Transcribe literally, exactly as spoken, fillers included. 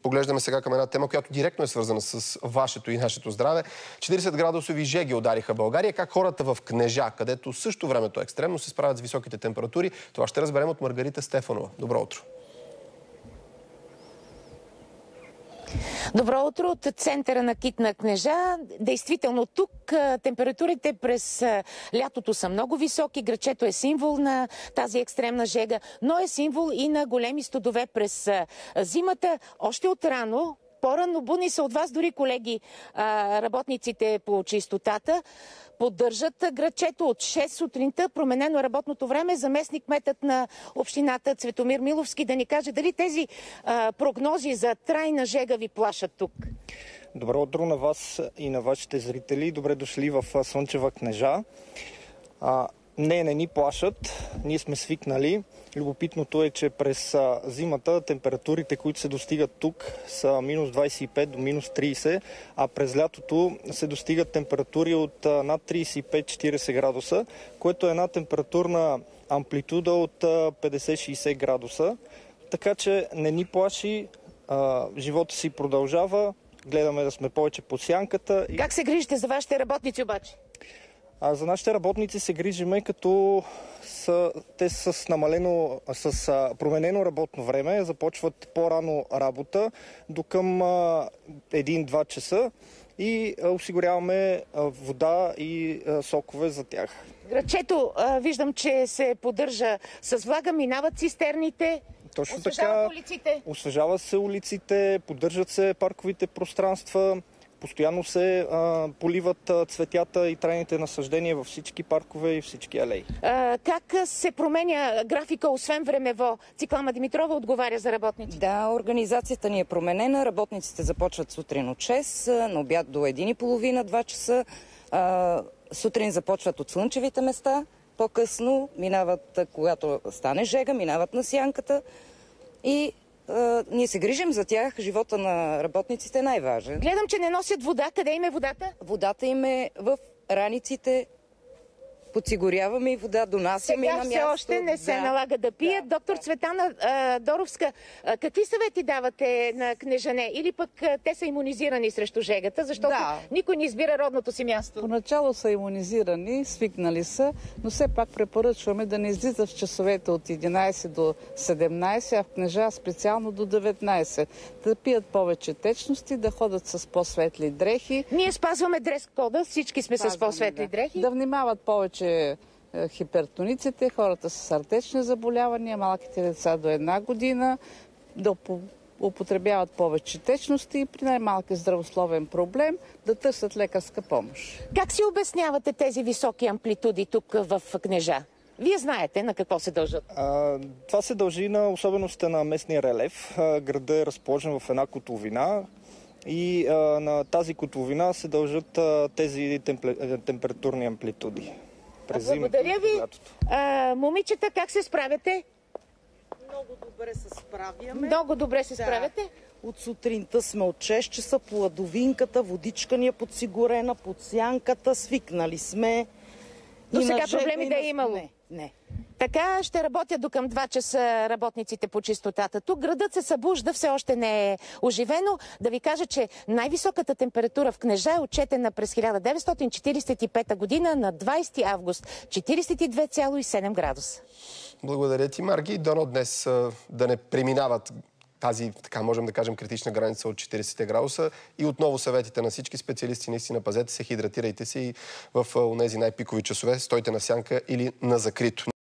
Поглеждаме сега към една тема, която директно е свързана с вашето и нашето здраве. четиридесет градусови жеги удариха България. Как хората в Кнежа, където също времето е екстремно, се справят с високите температури, това ще разберем от Маргарита Стефанова. Добро утро! Добро утро от центъра на КИТ на Кнежа. Действително тук температурите през лятото са много високи. Градчето е символ на тази екстремна жега, но е символ и на големи студове през зимата. Още от рано, по-рано будни са от вас дори колеги, работниците по чистотата, поддържат градчето от шест сутринта, променено работното време. Заместник кметът на общината Цветомир Миловски да ни каже дали тези а, прогнози за трайна жега ви плашат тук. Добро утро на вас и на вашите зрители. Добре дошли в Слънчева Кнежа. А, не, не ни плашат. Ние сме свикнали. Любопитното е, че през зимата температурите, които се достигат тук, са минус двадесет и пет до минус тридесет, а през лятото се достигат температури от над тридесет и пет до четиридесет градуса, което е една температурна амплитуда от петдесет до шейсет градуса. Така че не ни плаши, а, живота си продължава, гледаме да сме повече под сянката. Как се грижите за вашите работници обаче? А за нашите работници се грижиме, като са, те са с намалено, с а, променено работно време, започват по-рано работа до към един-два часа и а, осигуряваме а, вода и а, сокове за тях. Градчето, а, виждам, че се поддържа с влага, минават цистерните. Точно освежават така, улиците. Освежават се улиците, поддържат се парковите пространства. Постоянно се а, поливат а, цветята и трайните насъждения във всички паркове и всички алеи. А, как се променя графика, освен времево? Циклама Димитрова отговаря за работниците. Да, организацията ни е променена. Работниците започват сутрин от шест, на обяд до един и половина, два часа. А, сутрин започват от слънчевите места, по-късно минават, когато стане жега, минават на сянката и Uh, ние се грижим за тях. Живота на работниците е най-важен. Гледам, че не носят вода. Къде им е водата? Водата им е в раниците. Подсигуряваме и вода, донасяме и на място. Сега все още не се да. налага да пият. Да, Доктор да. Цветана а, Доровска, а, какви съвети давате на кнежане? Или пък а, те са имунизирани срещу жегата, защото да. никой не избира родното си място? Поначало са имунизирани, свикнали са, но все пак препоръчваме да не излизат в часовете от единадесет до седемнадесет, а в Кнежа специално до деветнадесет. Да пият повече течности, да ходят с по-светли дрехи. Ние спазваме дрес-кода, всички сме Спазваме, с по-светли да. дрехи. Да внимават повече хипертониците, хората с сърдечни заболявания, малките деца до една година, да употребяват повече течности и при най-малки здравословен проблем да търсят лекарска помощ. Как си обяснявате тези високи амплитуди тук в Кнежа? Вие знаете на какво се дължат? А, това се дължи на особеността на местния релеф. А, градът е разположен в една котловина и а, на тази котловина се дължат а, тези темпле, температурни амплитуди. Благодаря ви. А, момичета, как се справяте? Много добре се справяме. Много добре се да. справяте? От сутринта сме от шест часа по ладовинката, водичка ни е подсигурена, под сянката, свикнали сме. До сега проблеми да е имало? Не, не. Така ще работят до към два часа работниците по чистотата. Тук градът се събужда, все още не е оживено. Да ви кажа, че най-високата температура в Кнежа е отчетена през хиляда деветстотин четиридесет и пета година на двадесети август. четиридесет и две цяло и седем градуса. Благодаря ти, Марги. Дано днес да не преминават тази, така можем да кажем, критична граница от четиридесет градуса. И отново съветите на всички специалисти, наистина пазете се, хидратирайте се и в тези най-пикови часове стойте на сянка или на закрито.